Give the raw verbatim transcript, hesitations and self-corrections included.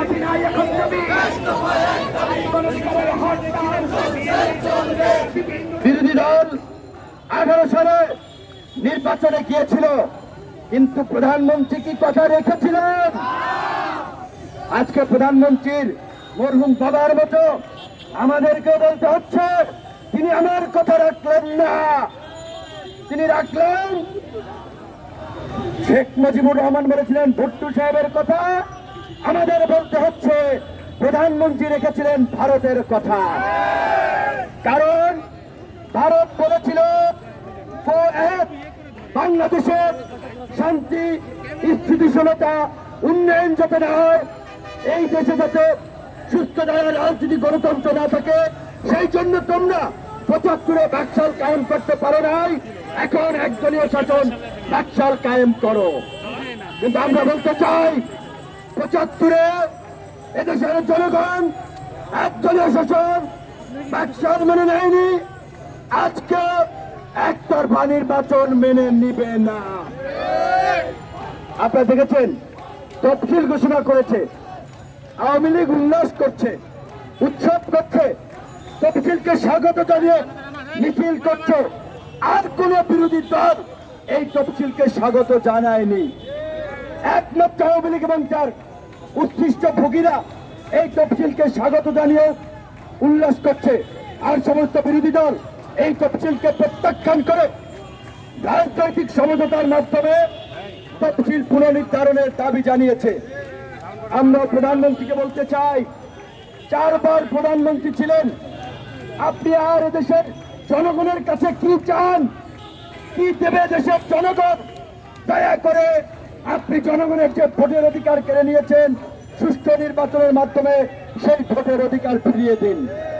বিরোধী দল আঠারো সালে নির্বাচনে গিয়েছিল, কিন্তু প্রধানমন্ত্রী কি কথা রেখেছিলেন? আজকে প্রধানমন্ত্রীর মরহুম বাবার মতো আমাদেরকে বলতে হচ্ছে তিনি আমার কথা রাখলেন না। তিনি রাখলেন শেখ মুজিবুর রহমান বলেছিলেন ভুট্টো সাহেবের কথা, আমাদের বলতে হচ্ছে প্রধানমন্ত্রী রেখেছিলেন ভারতের কথা। কারণ ভারত বলেছিল বাংলাদেশের শান্তি স্থিতিশীলতা উন্নয়ন যাতে না হয়, এই দেশে যাতে সুস্থ ধারার রাজনীতি গণতন্ত্র না থাকে, সেই জন্য তোমরা পঁচাত্তরে বাকশাল কায়েম করতে পারো নাই, এখন একদলীয় শাসন বাকশাল কায়েম করো। কিন্তু আমরা বলতে চাই পঁচাত্তরে এদেশের জনগণ একদলীয় শাসন বাকশাল মেনে নেয়নি, আজকে একতরফা নির্বাচন মেনে নিবে না। আপনারা দেখেছেন তফসিল ঘোষণা করেছে, আওয়ামী লীগ উল্লাস করছে, উৎসব করছে, তফসিলকে স্বাগত জানিয়ে মিছিল করছে, আর কোন বিরোধী দল এই তফসিলকে স্বাগত জানায়নি। একমাত্র আওয়ামী লীগ এবং তার উৎকৃষ্ট ভোগীরা এই তফসিলকে স্বাগত জানিয়ে উল্লাস করছে, আর সমস্ত বিরোধী দল এই তফসিলকে প্রত্যাখ্যান করে রাজনৈতিক সমঝোতার মাধ্যমে তফসিল পুনর্নির্ধারণের দাবি জানিয়েছে। আমরা প্রধানমন্ত্রীকে বলতে চাই, চারবার প্রধানমন্ত্রী ছিলেন, আপনি আর দেশের জনগণের কাছে কি চান, কি দেবে দেশের জনগণ? দয়া করে আপনি জনগণের যে ভোটের অধিকার কেড়ে নিয়েছেন সুষ্ঠু নির্বাচনের মাধ্যমে সেই ভোটের অধিকার ফিরিয়ে দিন।